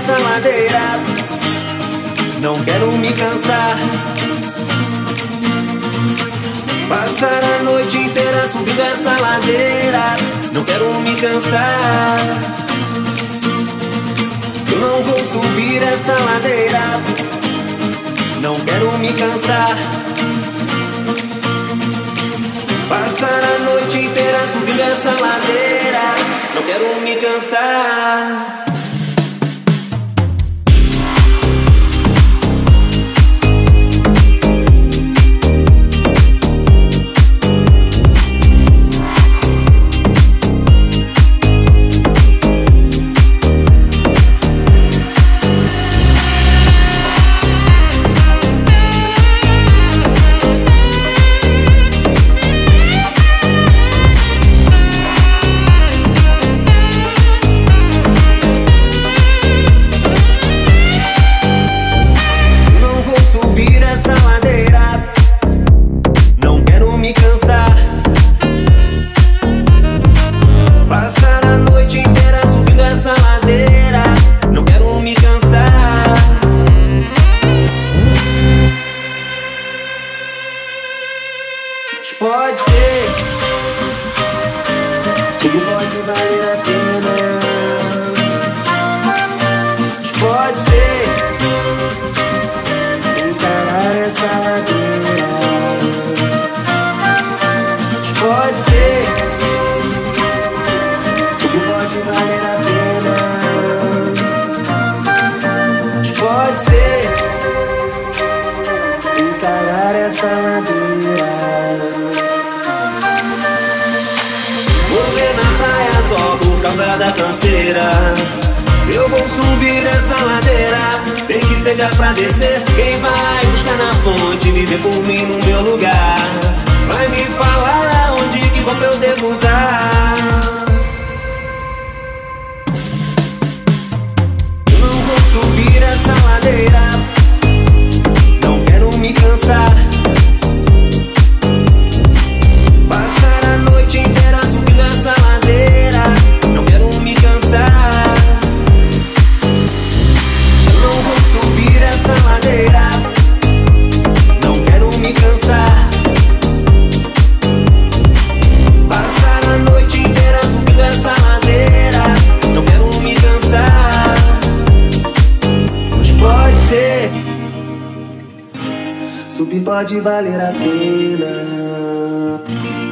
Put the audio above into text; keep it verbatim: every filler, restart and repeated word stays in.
essa ladeira. Não quero me cansar. Passar a noite inteira subindo essa ladeira. Não quero me cansar. Eu não vou subir essa ladeira. Não quero me cansar. Passar a noite inteira subindo essa ladeira. Não quero me cansar. Passar a noite inteira subindo essa ladeira. Não quero me cansar. Pode ser, tudo pode valer a pena. Pode ser, encarar essa ladeira. Pode ser, pode valer a pena. Pode ser, encarar essa ladeira. Vou ver na praia só por causa da canseira. Eu vou subir essa ladeira, tem que seja pra descer. Quem vai buscar na fonte, viver por mim no meu lugar, vai me falar aonde que como eu devo usar. Subir essa ladeira, não quero me cansar. Passar a noite inteira subindo essa ladeira. Não quero me cansar. Eu não vou subir essa ladeira. Não quero me cansar. Passar a noite inteira subindo essa ladeira. Não quero me cansar. Pode ser, subir pode valer a pena.